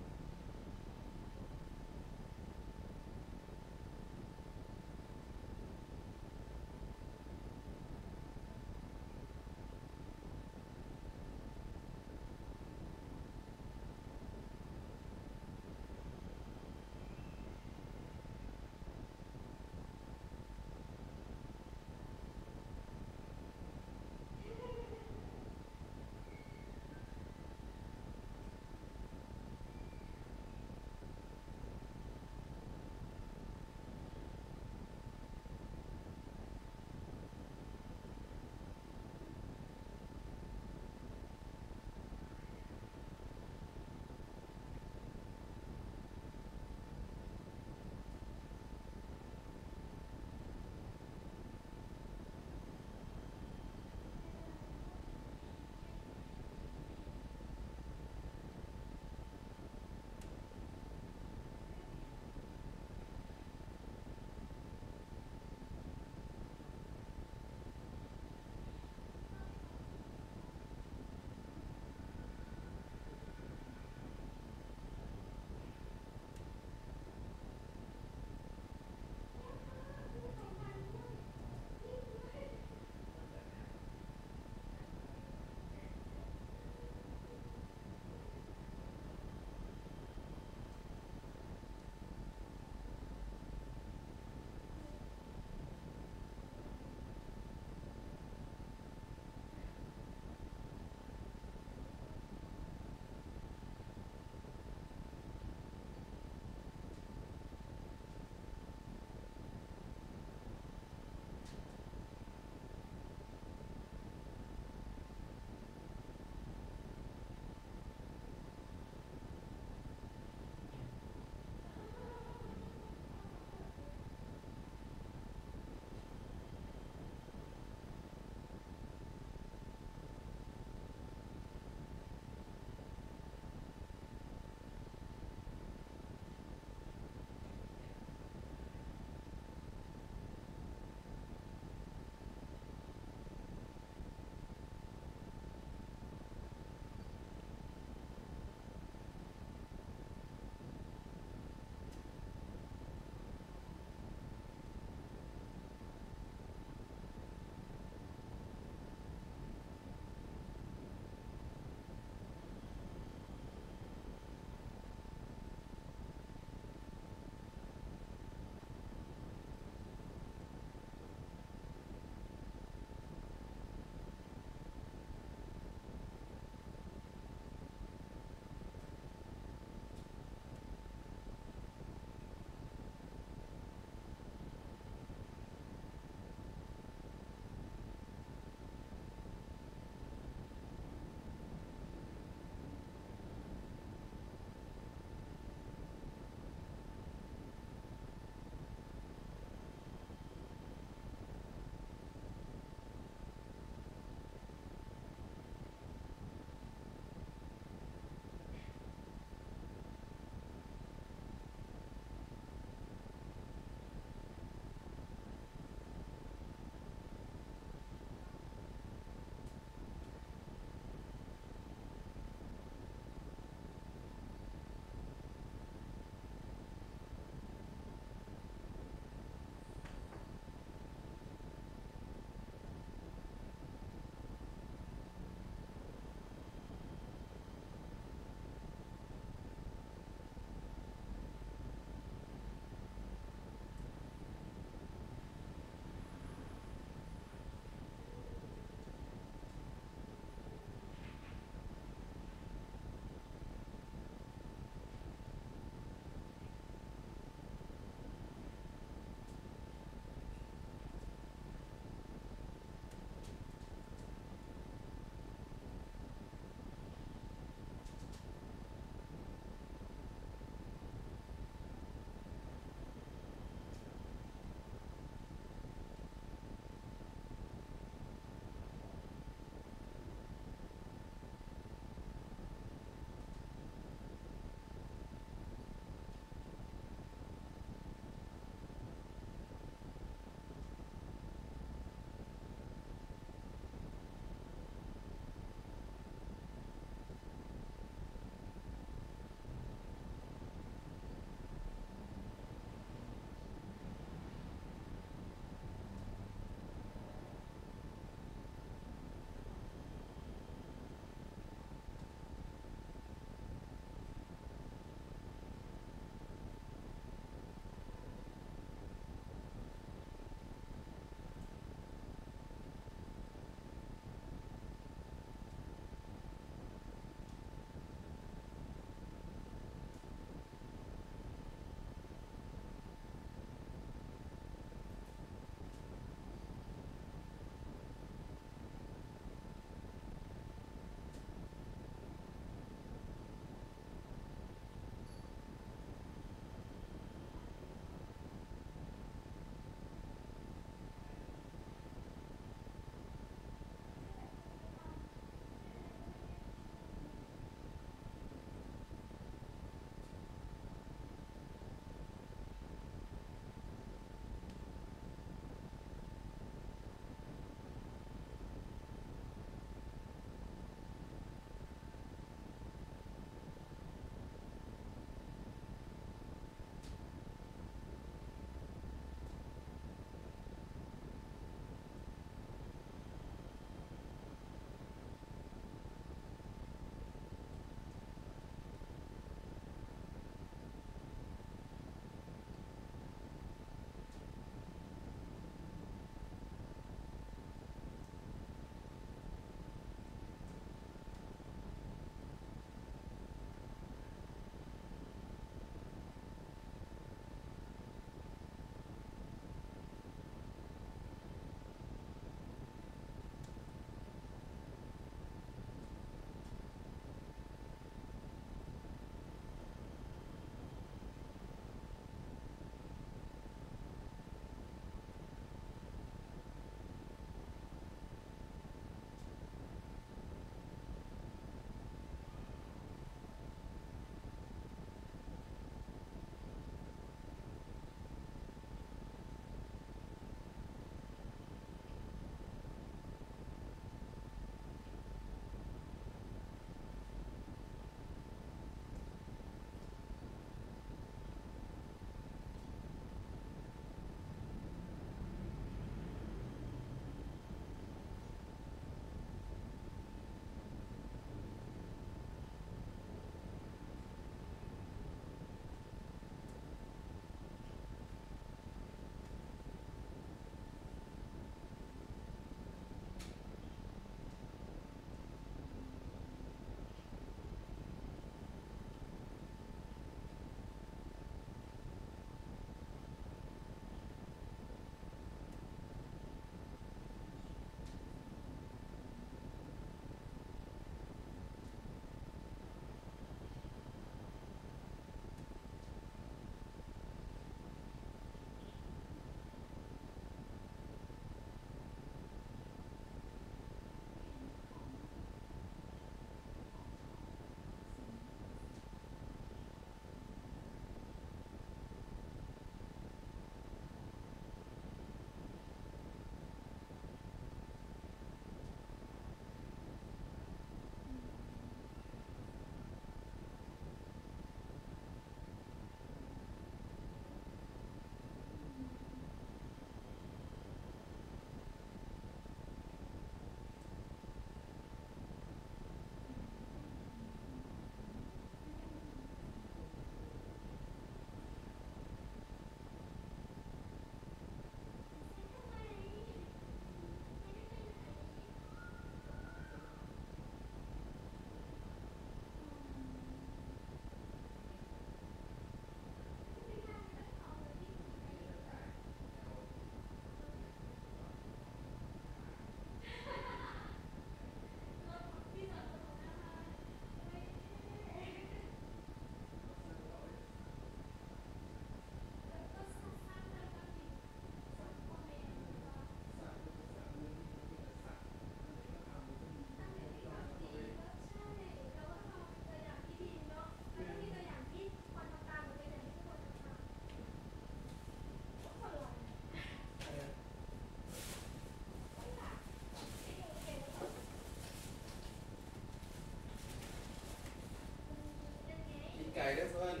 S1: ได้เฟิร์น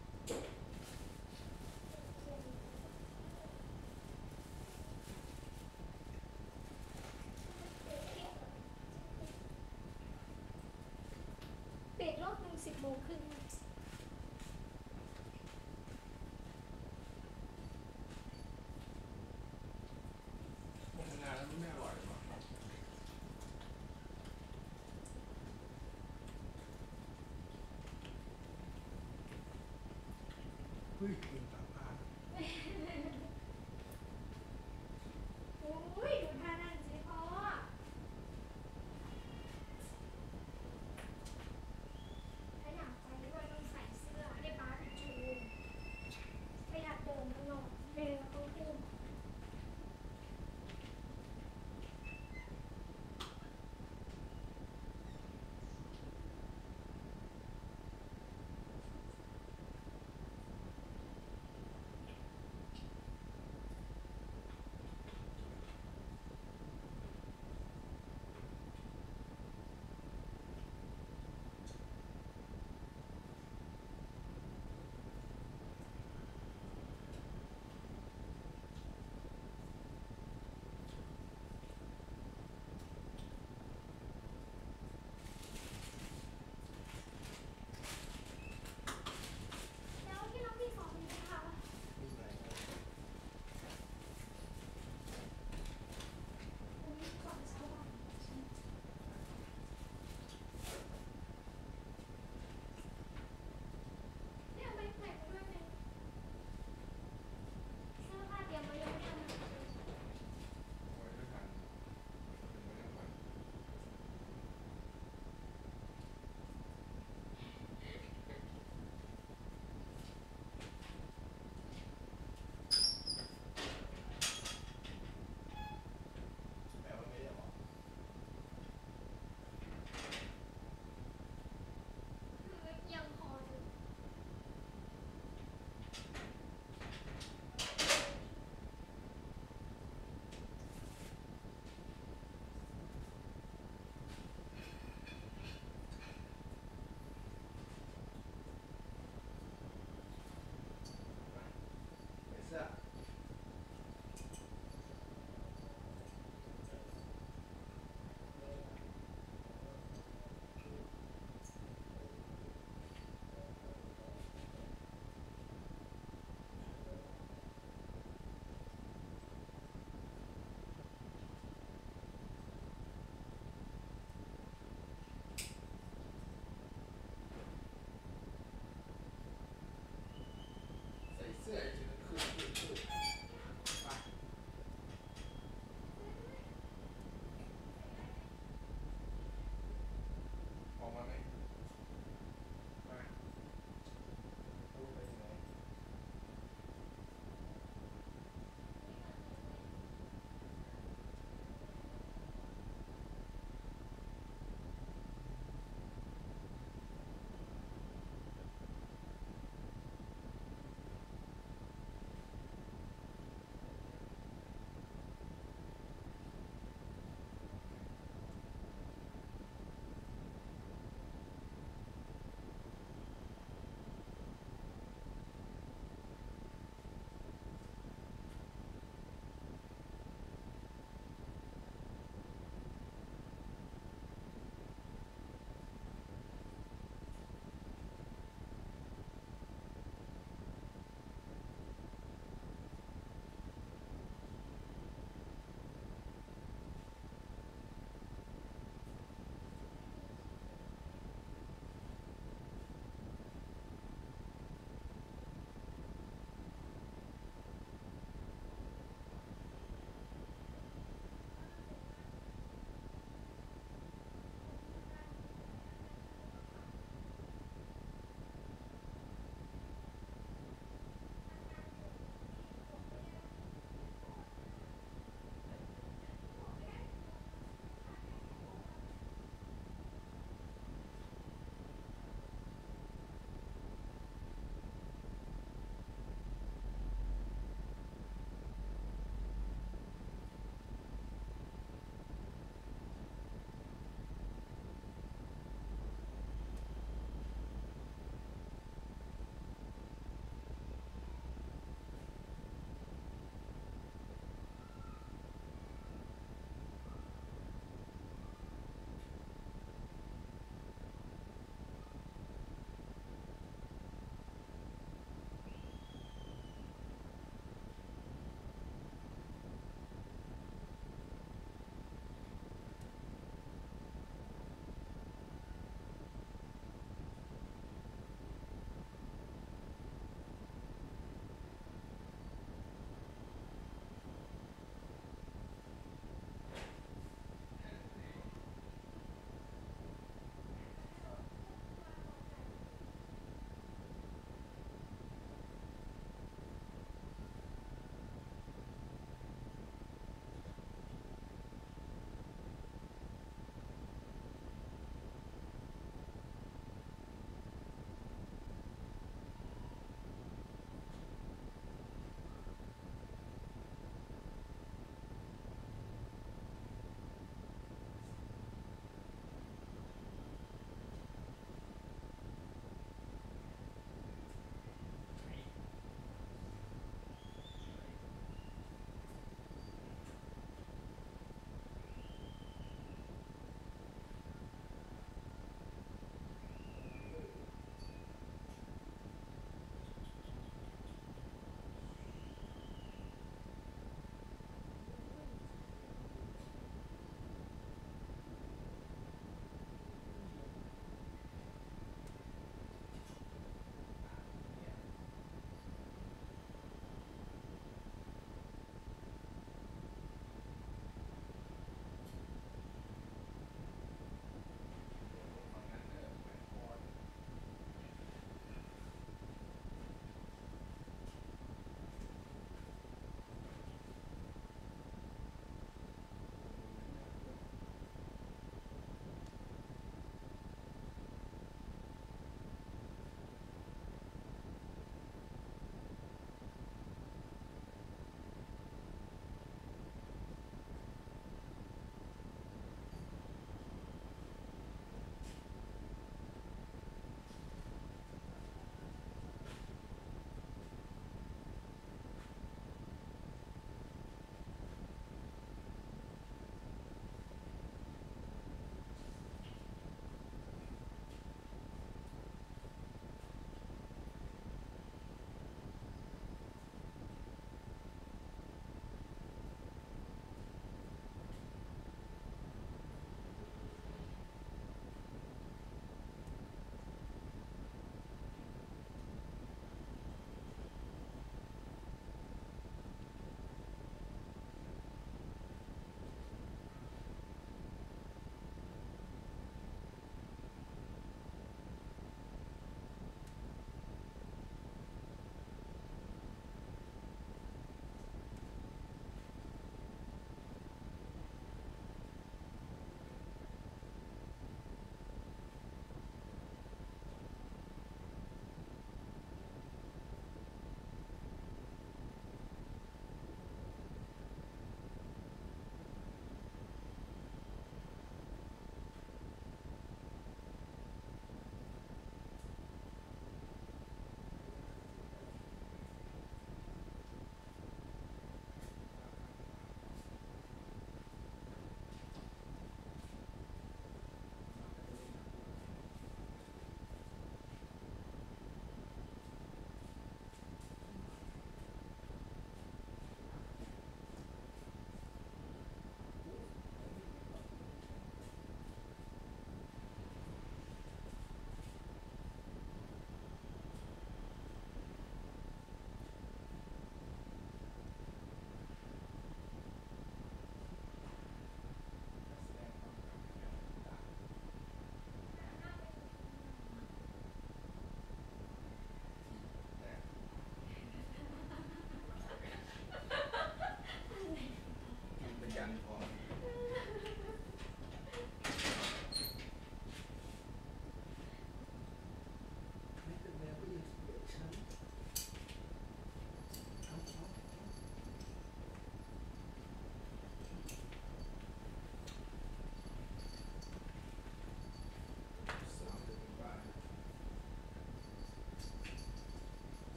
S2: ปิดรอบหนึ่งสิบโมงครึ่ง
S1: ทำงานแล้วไม่อร่อยหรอเฮ้ยกินตาผ้า
S2: โอ้ยดูท่านั่งสิพ่อถ้าอยากไปด้วยต้องใส่เสื้อให้ป้าเป็นชูไม่อยากเดินข้างนอกเดินต้องพุ่ง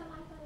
S2: บายๆ